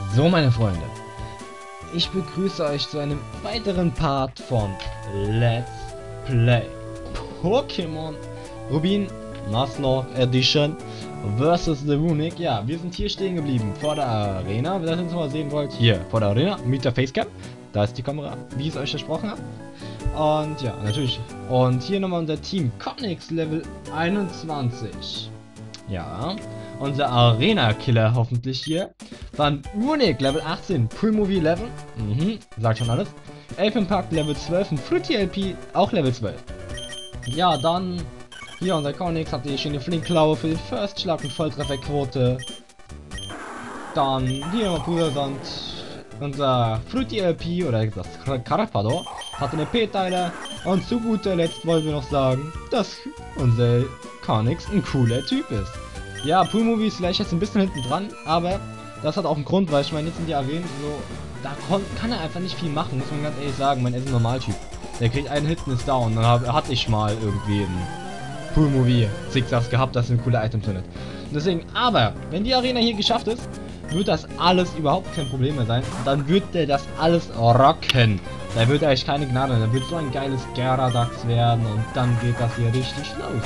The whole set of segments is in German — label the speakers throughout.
Speaker 1: So, meine Freunde, ich begrüße euch zu einem weiteren Part von Let's Play Pokémon Rubin Nuzlocke Edition vs. The Runic. Ja, wir sind hier stehen geblieben vor der Arena. Wenn ihr das jetzt mal sehen wollt, hier vor der Arena mit der Facecam. Da ist die Kamera, wie ich es euch versprochen habe. Und ja, natürlich. Und hier nochmal unser Team Conix Level 21. Ja, unser Arena-Killer hoffentlich hier. Dann Runic Level 18, Pulmovie Level. Sagt schon alles. Elfenpack Level 12 und Fruity LP auch Level 12. Ja, dann hier unser Conix hat die schöne Flinkklaue für den First Schlag und Volltrefferquote. Dann hier Brudersand, unser Fruity LP oder das Carpador hat eine P-Teile. Und zu guter Letzt wollen wir noch sagen, dass unser Conix ein cooler Typ ist. Ja, Pulmovie ist vielleicht jetzt ein bisschen hinten dran, aber das hat auch einen Grund, weil ich meine, jetzt sind die Arenen so, da kann er einfach nicht viel machen, muss man ganz ehrlich sagen. Er ist ein Normaltyp. Der kriegt einen Hit und ist down. Dann hatte ich mal irgendwie einen Pulmovie Zigzags gehabt, das sind coole Items findet. Deswegen, aber wenn die Arena hier geschafft ist, wird das alles überhaupt kein Problem mehr sein. Dann wird der das alles rocken. Da wird er euch keine Gnade, da wird so ein geiles Gyarados werden und dann geht das hier richtig los.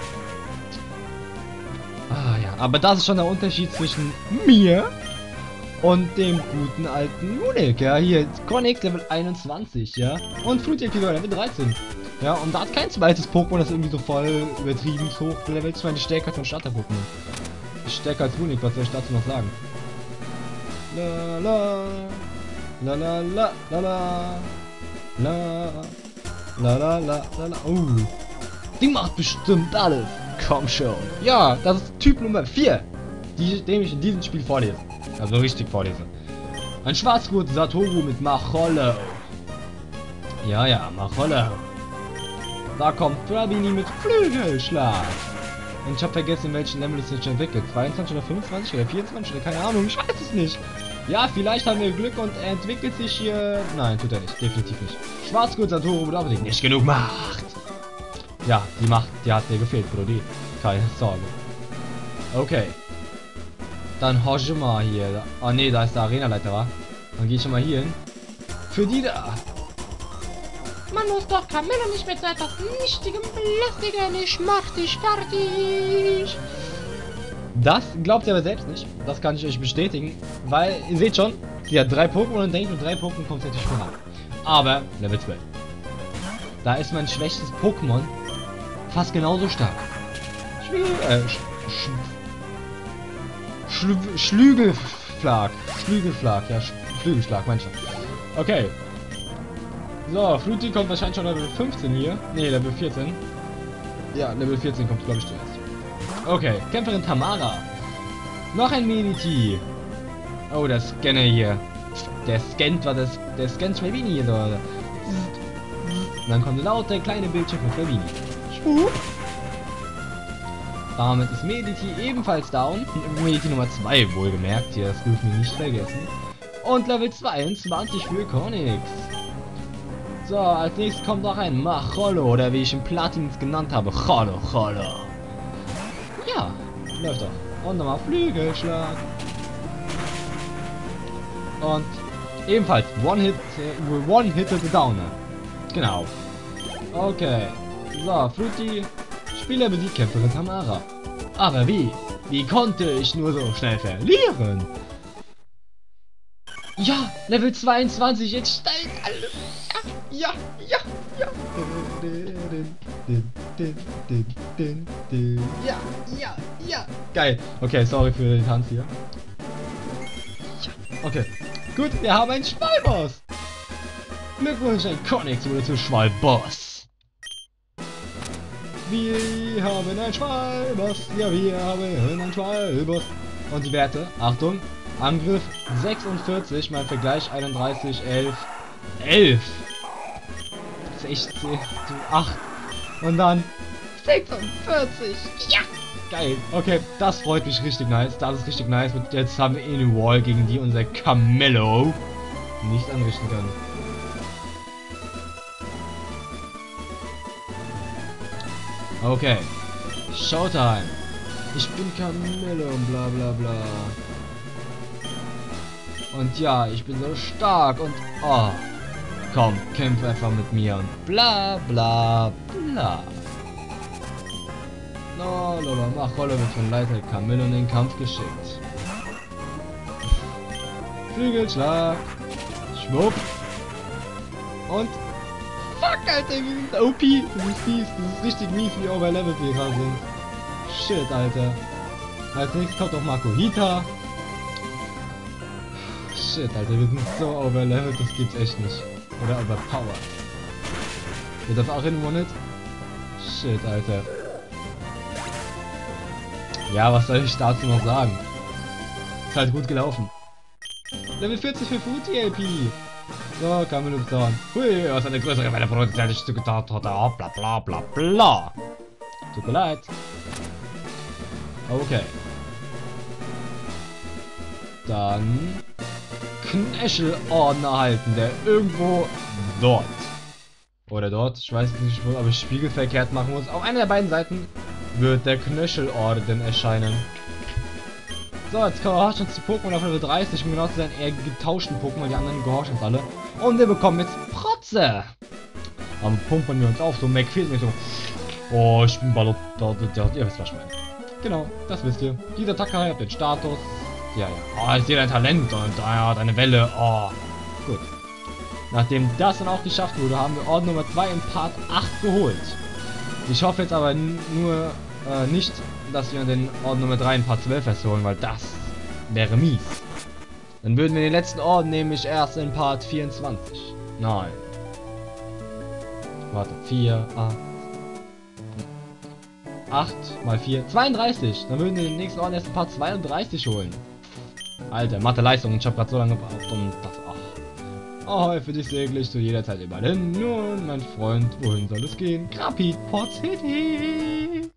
Speaker 1: Ah ja, aber das ist schon der Unterschied zwischen mir und dem guten alten Runic, ja, hier, Conix Level 21, ja, und Fruity Level 13, ja, und da hat kein zweites Pokémon, das irgendwie so voll übertrieben hoch levelt. Ich meine, die stärker als ein Starter-Pokémon. Stärker als Runic, was soll ich dazu noch sagen? La la, la la la la la, la la la la la, die macht bestimmt alles. Komm schon. Ja, das ist Typ Nummer 4, den ich in diesem Spiel vorlese. Also richtig vorlese. Ein Schwarzgurt Satoru mit Machollo. Ja, ja, Machollo. Da kommt Trabini mit Flügelschlag. Und ich habe vergessen, welchen Level es sich entwickelt. 22 oder 25 oder 24 oder keine Ahnung, ich weiß es nicht. Ja, vielleicht haben wir Glück und er entwickelt sich hier... Nein, tut er nicht, definitiv nicht. Schwarzgurt Satoru bedeutet nicht genug Macht. Ja, die Macht, die hat mir gefehlt, Brody. Keine Sorge. Okay. Dann horche mal hier. Ah ne, da ist der Arenaleiter, wa? Dann gehe ich schon mal hier hin. Für die da.
Speaker 2: Man muss doch Camilla nicht mit so etwas Nichtigem belästigen. Ich mach dich fertig.
Speaker 1: Das glaubt ihr aber selbst nicht. Das kann ich euch bestätigen. Weil, ihr seht schon, sie hat 3 Pokémon und denkt, mit 3 Pokémon kommt sie natürlich schon an. Aber, Level 12. Da ist mein schwächstes Pokémon fast genauso stark. Schlügelschlag, ja, Flügelschlag, manchmal. Okay. So, Fruity kommt wahrscheinlich schon Level 15 hier. Ne, Level 14. Ja, Level 14 kommt, glaube ich, zuerst. Okay, Kämpferin Tamara. Noch ein Mediti. Oh, der Scanner hier. Der scannt, was das. Der scannt Schwebini hier so. Und dann kommt laut der kleine Bildschirm von Schwebini. Damit ist Mediti ebenfalls down. Mediti Nummer 2 wohlgemerkt, hier, das dürfen wir nicht vergessen. Und Level 22 für Conix. So, als nächstes kommt noch ein Machollo, oder wie ich ihn Platins genannt habe, Cholo. Ja, läuft doch. Und nochmal Flügelschlag. Und ebenfalls One-Hit the Downer. Genau. Okay. So, Fruity. Spieler besiegt Kämpferin Tamara. Aber wie? Wie konnte ich nur so schnell verlieren? Ja, Level 22, jetzt steigt alles. Ja. Ja. Geil. Okay, sorry für den Tanz hier. Ja. Okay. Gut, wir haben einen Schwalboss. Glückwunsch, ein Conix wurde zu Schwalboss. Wir haben einen Schwalboss. Ja, wir haben einen Schwalboss. Und die Werte, Achtung, Angriff 46, mein Vergleich 31, 11. 16, 8. Und dann 46. Ja! Geil. Okay, das freut mich richtig nice. Das ist richtig nice. Und jetzt haben wir eine Wall, gegen die unser Camello nicht anrichten kann. Okay. Showtime. Ich bin Camello und bla bla bla. Und ja, ich bin so stark und... Oh, komm, kämpf einfach mit mir und bla bla bla. No, Lola, mach Rolle wird von Leiter Camillo in den Kampf geschickt. Flügelschlag. Schwupp. Und... Fuck, Alter, wir sind OP. Das ist fies. Das ist richtig mies, wie overleveled wir gerade sind. Shit, Alter. Als nächstes kommt auch Makuhita. Shit, Alter, wir sind so overleveled, das gibt's echt nicht. Oder overpowered. Wird das auch in One-Hit? Shit, Alter. Ja, was soll ich dazu noch sagen? Ist halt gut gelaufen. Level 40 für Fruity AP. So, kann man uns dauern. Hui, was eine größere Welle produzierte Stücke da, bla bla bla bla. Tut mir leid. Okay. Dann Knöchelorden erhalten, der irgendwo dort. Oder dort, ich weiß nicht, ob ich spiegelverkehrt machen muss. Auf einer der beiden Seiten wird der Knöchelorden erscheinen. So, jetzt gehorchen uns die Pokémon auf Level 30, um genau zu sein, eher getauschten Pokémon, die anderen gehorchen uns alle. Und wir bekommen jetzt Protze. Dann pumpen wir uns auf, so McFeed mit so. Oh, ich bin Ballot. Ihr wisst, was ich meine. Genau, das wisst ihr. Dieser Attacke hat den Status. Ja. Oh, ich sehe dein Talent und deine Welle. Oh, gut. Nachdem das dann auch geschafft wurde, haben wir Orden Nummer 2 in Part 8 geholt. Ich hoffe jetzt aber nur nicht, dass wir den Orden Nummer 3 in Part 12 erst holen, weil das wäre mies. Dann würden wir den letzten Orden nämlich erst in Part 24. Nein. Warte, 4, 8 mal 4, 32. Dann würden wir den nächsten Orden erst in Part 32 holen. Alter, Mathe-Leistung, ich habe gerade so lange gebraucht und das... Ahoi, für dich segle ich zu jeder Zeit überall hin. Nun, mein Freund, wohin soll es gehen? Rapid Port City!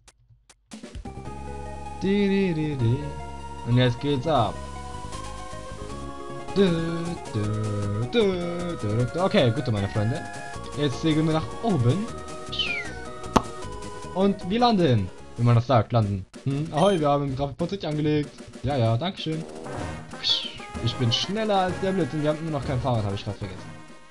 Speaker 1: Und jetzt geht's ab. Okay, gut, meine Freunde. Jetzt segeln wir nach oben. Und wir landen. Wie man das sagt, landen. Ahoi, wir haben Rapid Port City angelegt. Ja, dankeschön. Ich bin schneller als der Blitz und wir haben immer noch kein Fahrrad, habe ich gerade vergessen.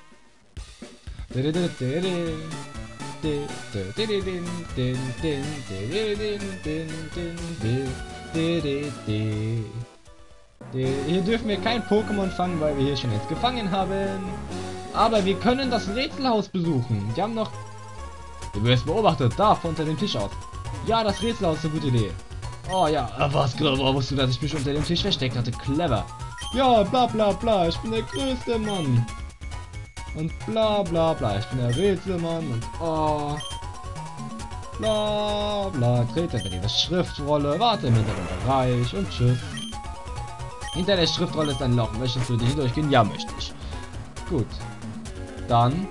Speaker 1: Hier dürfen wir kein Pokémon fangen, weil wir hier schon eins gefangen haben. Aber wir können das Rätselhaus besuchen. Die haben noch... Du wirst beobachtet, da, von unter dem Tisch aus. Ja, das Rätselhaus ist eine gute Idee. Oh ja, was genau wusstest du, dass ich mich unter dem Tisch versteckt hatte? Clever. Ja, bla bla bla, ich bin der größte Mann. Und bla bla bla, ich bin der Rätselmann und oh. Bla bla, trete hinter diese Schriftrolle, warte im hinteren Bereich und tschüss. Hinter der Schriftrolle ist ein Loch, möchtest du dich durchgehen? Ja, möchte ich. Gut. Dann...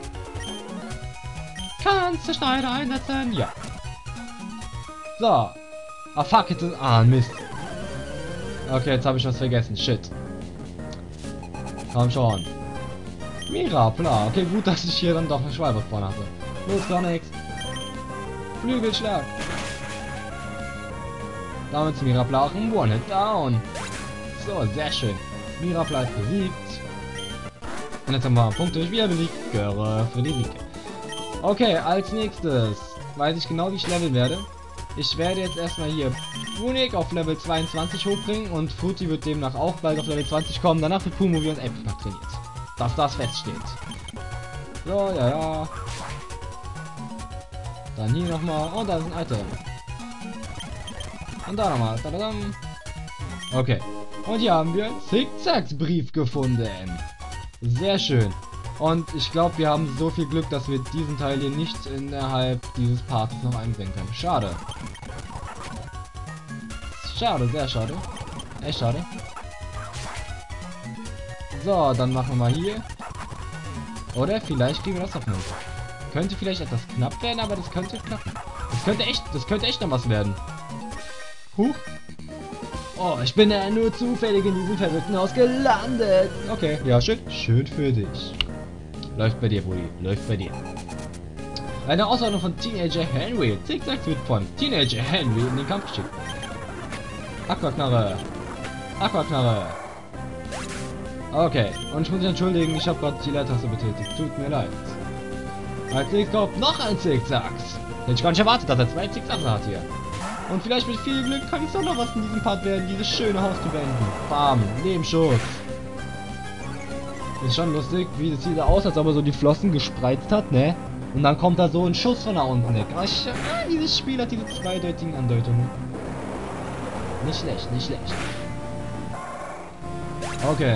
Speaker 1: Kannst du Schneider einsetzen? Ja. So. Ah, fuck, jetzt ist... Ah, Mist. Okay, jetzt habe ich was vergessen. Shit. Komm schon. Mirapla. Okay, gut, dass ich hier dann doch eine Schwalbe vorne hatte. Los, gar nichts. Flügelschlag. Damit ist Mirapla auch ein One-Hit down. So, sehr schön. Mirapla ist besiegt. Und jetzt haben wir Punkte wieder besiegt. Göre für die Rike. Okay, als nächstes weiß ich genau, wie ich leveln werde. Ich werde jetzt erstmal hier Brunik auf Level 22 hochbringen und Fruity wird demnach auch bald auf Level 20 kommen. Danach wird Pumuvi und Epipack trainiert. Dass das feststeht. So, ja. Dann hier nochmal. Und da ist ein Item. Und da nochmal. Okay. Und hier haben wir einen Zickzacks-Brief gefunden. Sehr schön. Und ich glaube, wir haben so viel Glück, dass wir diesen Teil hier nicht innerhalb dieses Parts noch einsehen können. Schade. Schade, sehr schade. Echt schade. So, dann machen wir mal hier. Oder vielleicht kriegen wir das auf einen. Könnte vielleicht etwas knapp werden, aber das könnte klappen. Das könnte echt noch was werden. Huch. Oh, ich bin ja nur zufällig in diesem verrückten Haus gelandet. Okay, ja, schön. Schön für dich. Läuft bei dir, Brudi. Läuft bei dir. Eine Ausordnung von Teenager Henry. Zickzack wird von Teenager Henry in den Kampf geschickt. Aquaknarre. Aquaknarre. Okay, und ich muss mich entschuldigen, ich habe gerade die Leertaste betätigt. Tut mir leid. Als nächstes kommt noch ein Zickzack. Hätte ich gar nicht erwartet, dass er 2 Zickzacks hat hier. Und vielleicht mit viel Glück kann ich doch noch was in diesem Part werden, dieses schöne Haus zu beenden. Bam, Nebenschuss. Ist schon lustig, wie das sieht da aus, als ob er so die Flossen gespreizt hat, ne? Und dann kommt da so ein Schuss von da unten weg. Dieses Spiel hat diese zweideutigen Andeutungen. Nicht schlecht, nicht schlecht. Okay.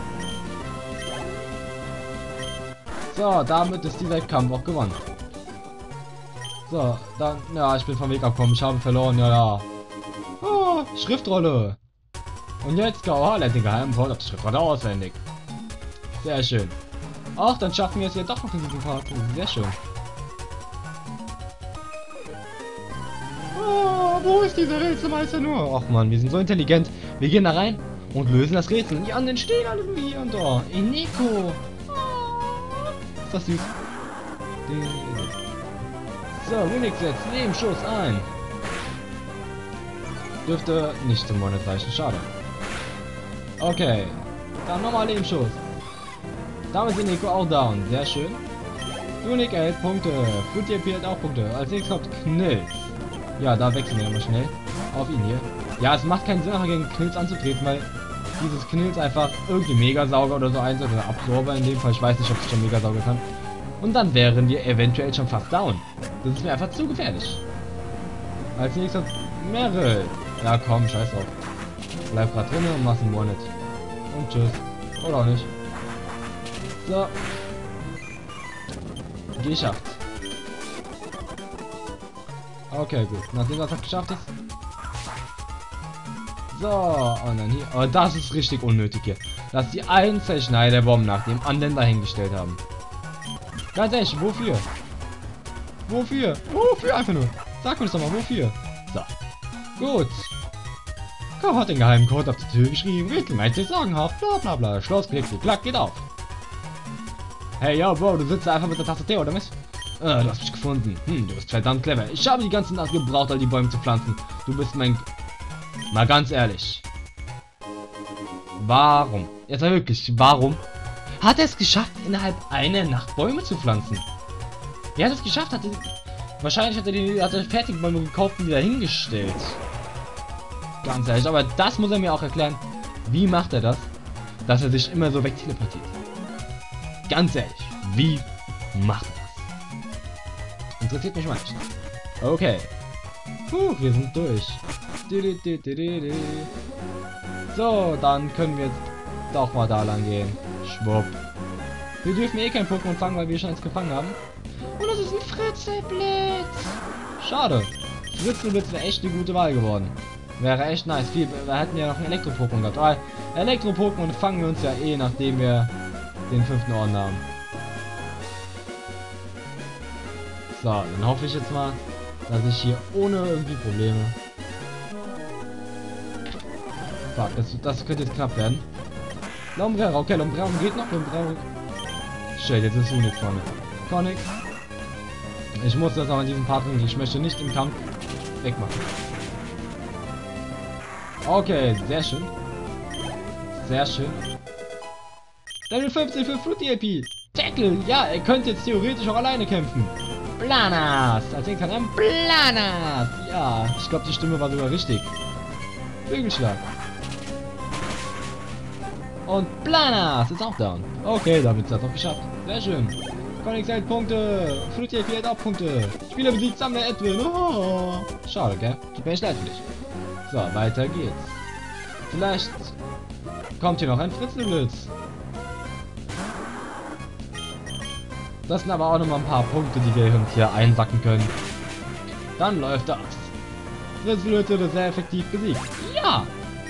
Speaker 1: So, damit ist dieser Kampf auch gewonnen. So, dann, ja, ich bin vom Weg abgekommen, ich habe verloren, ja. Oh, Schriftrolle. Und jetzt Gauha lernt den geheimen Code auf die Schriftrolle auswendig. Sehr schön. Ach, dann schaffen wir es ja doch noch in diesem Part. Sehr schön. Oh, wo ist dieser Rätselmeister nur? Ach man, wir sind so intelligent. Wir gehen da rein und lösen das Rätsel. Und die anderen stehen alle nur hier und da. Eneko. Ist das süß? So, Unix setzt Nebenschuss ein. Dürfte nicht zum Monat reichen, schade. Okay, dann nochmal Nebenschuss. Damit sind Nico auch down, sehr schön. Unique erhält Punkte, Fruity hat auch Punkte. Als nächstes kommt Knills. Ja, da wechseln wir mal schnell auf ihn hier. Ja, es macht keinen Sinn, nachher gegen Knills anzutreten, weil dieses Knills einfach irgendwie Megasauger oder so einsetzt, oder Absorber in dem Fall, ich weiß nicht, ob es schon Megasauger kann. Und dann wären wir eventuell schon fast down. Das ist mir einfach zu gefährlich. Als nächstes Meryl. Ja komm, scheiß drauf. Bleib grad drinnen und mach's ein One-Hit. Und tschüss. Oder auch nicht. So. Geschafft. Okay, gut. Nachdem das geschafft ist. So, und dann hier. Oh, das ist richtig unnötig hier. Dass die einen Zerschneiderbomben nach dem anderen dahingestellt haben. Ganz ehrlich, wofür? Wofür? Wofür einfach nur? Sag mir das doch mal, wofür? So. Gut. Kaum hat den geheimen Code auf die Tür geschrieben. Rätselmeister sagenhaft. Bla bla bla. Schloss, klick, klick, klack, geht auf. Hey, yo, Bro, du sitzt da einfach mit der Tastatur, oder was? Du hast mich gefunden. Du bist verdammt clever. Ich habe die ganze Nacht gebraucht, all die Bäume zu pflanzen. Du bist mein... Mal ganz ehrlich. Warum? Jetzt mal wirklich, warum? Hat er es geschafft, innerhalb einer Nacht Bäume zu pflanzen? Er hat es geschafft, wahrscheinlich hat er fertige Bäume gekauft und wieder hingestellt. Ganz ehrlich, aber das muss er mir auch erklären. Wie macht er das, dass er sich immer so wegteleportiert? Ganz ehrlich, wie macht er das? Interessiert mich mal nicht. Okay. Puh, wir sind durch. So, dann können wir jetzt doch mal da lang gehen. Schwupp. Wir dürfen eh kein Pokémon fangen, weil wir schon eins gefangen haben. Und das ist ein Fritzelblitz. Schade. Fritzelblitz wäre echt eine gute Wahl geworden. Wäre echt nice. Wir hätten ja noch ein Elektro-Pokémon gehabt. Aber Elektro-Pokémon fangen wir uns ja eh, nachdem wir den 5. Orden haben. So, dann hoffe ich jetzt mal, dass ich hier ohne irgendwie Probleme... Fuck, das könnte jetzt knapp werden. Lombrero, okay, Lombrero geht noch. Lombrero... Shit, jetzt ist Unix vorne. Konix. Ich muss das aber in diesem Part bringen. Ich möchte nicht im Kampf wegmachen. Okay, sehr schön. Sehr schön. Level 15 für Fruity LP. Tackle, ja, er könnte jetzt theoretisch auch alleine kämpfen. Planas. Als nächstes kann er Planas. Ja, ich glaube, die Stimme war sogar richtig. Flügelschlag. Und Planas ist auch down. Okay, damit ist das auch geschafft. Sehr schön. Konix hält Punkte. Fruity LP hält auch Punkte. Spieler besiegt Sammler Edwin. Oh. Schade, gell? Tut mir echt leid für dich. So, weiter geht's. Vielleicht kommt hier noch ein Fritzelblitz. Das sind aber auch noch mal ein paar Punkte, die wir uns hier einsacken können. Dann läuft das. Fritzelblitz wird sehr effektiv besiegt. Ja!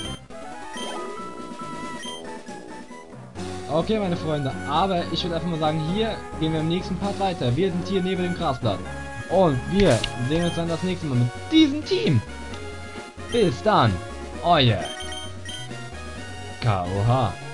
Speaker 1: Okay, meine Freunde, aber ich würde einfach mal sagen, hier gehen wir im nächsten Part weiter. Wir sind hier neben dem Grasblatt. Und wir sehen uns dann das nächste Mal mit diesem Team. Bis dann, euer KOH.